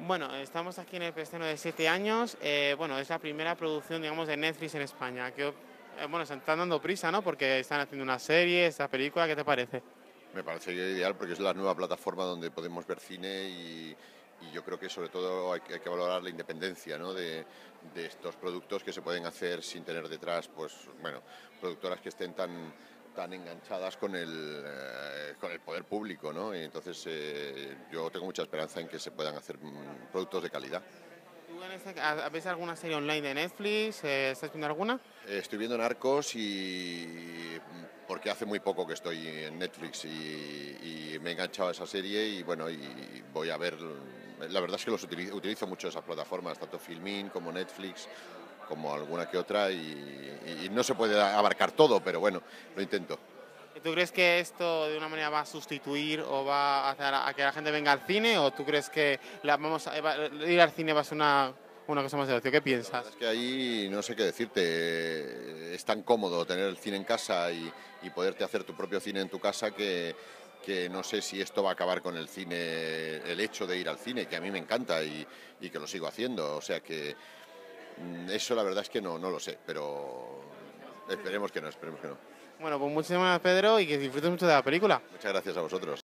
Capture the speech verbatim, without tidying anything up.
Bueno, estamos aquí en el preestreno de Siete años. Eh, bueno, es la primera producción, digamos, de Netflix en España. Que, eh, bueno, se están dando prisa, ¿no? Porque están haciendo una serie, esta película, ¿qué te parece? Me parece ideal porque es la nueva plataforma donde podemos ver cine y, y yo creo que sobre todo hay, que hay que valorar la independencia, ¿no? de, de estos productos que se pueden hacer sin tener detrás, pues bueno, productoras que estén tan tan enganchadas con el, eh, con el poder público, ¿no? Y entonces eh, yo tengo mucha esperanza en que se puedan hacer mm, productos de calidad. ¿Tú en este- ha- ves alguna serie online de Netflix? Eh, ¿estás viendo alguna? Eh, Estoy viendo Narcos y mm, porque hace muy poco que estoy en Netflix y, y me he enganchado a esa serie y bueno, y voy a ver, la verdad es que los utilizo, utilizo mucho esas plataformas, tanto Filmin como Netflix, como alguna que otra y, y no se puede abarcar todo, pero bueno, lo intento. ¿Y tú crees que esto de una manera va a sustituir o va a hacer a que la gente venga al cine? ¿O tú crees que la, vamos a, va- ir al cine va a ser una, una cosa más de ocio? ¿Qué La verdad piensas? es que ahí no sé qué decirte. Es tan cómodo tener el cine en casa y, y poderte hacer tu propio cine en tu casa que, que no sé si esto va a acabar con el cine, el hecho de ir al cine, que a mí me encanta y, y que lo sigo haciendo. O sea que mm, eso la verdad es que no, no lo sé, pero esperemos que no, esperemos que no. Bueno, pues muchísimas gracias, Pedro, y que disfrutes mucho de la película. Muchas gracias a vosotros.